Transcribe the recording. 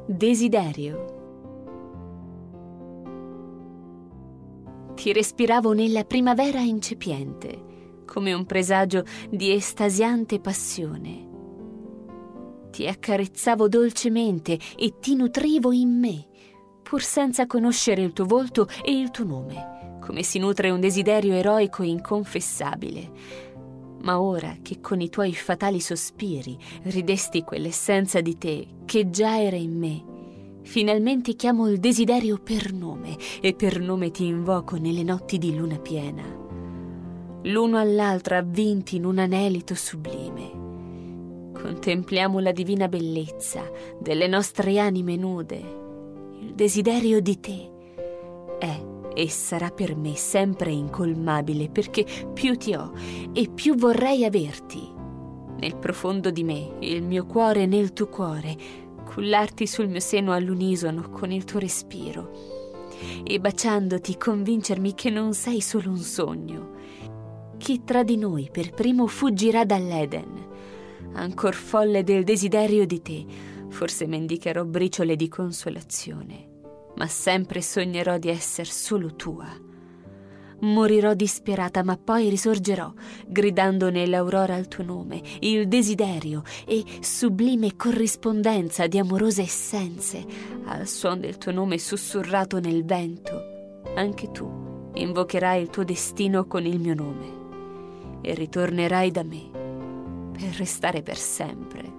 Desiderio. Ti respiravo nella primavera incipiente, come un presagio di estasiante passione. Ti accarezzavo dolcemente e ti nutrivo in me, pur senza conoscere il tuo volto e il tuo nome, come si nutre un desiderio eroico e inconfessabile. Ma ora che con i tuoi fatali sospiri ridesti quell'essenza di te che già era in me, finalmente chiamo il desiderio per nome e per nome ti invoco nelle notti di luna piena, l'uno all'altra avvinti in un anelito sublime. Contempliamo la divina bellezza delle nostre anime nude. Il desiderio di te è e sarà per me sempre incolmabile, perché più ti ho e più vorrei averti. Nel profondo di me, il mio cuore nel tuo cuore, cullarti sul mio seno all'unisono con il tuo respiro e baciandoti convincermi che non sei solo un sogno. Chi tra di noi per primo fuggirà dall'Eden? Ancor folle del desiderio di te, forse mendicherò briciole di consolazione, ma sempre sognerò di esser solo tua. Morirò disperata, ma poi risorgerò, gridando nell'aurora il tuo nome, il desiderio e sublime corrispondenza di amorose essenze, al suon del tuo nome sussurrato nel vento. Anche tu invocherai il tuo destino con il mio nome e ritornerai da me per restare per sempre.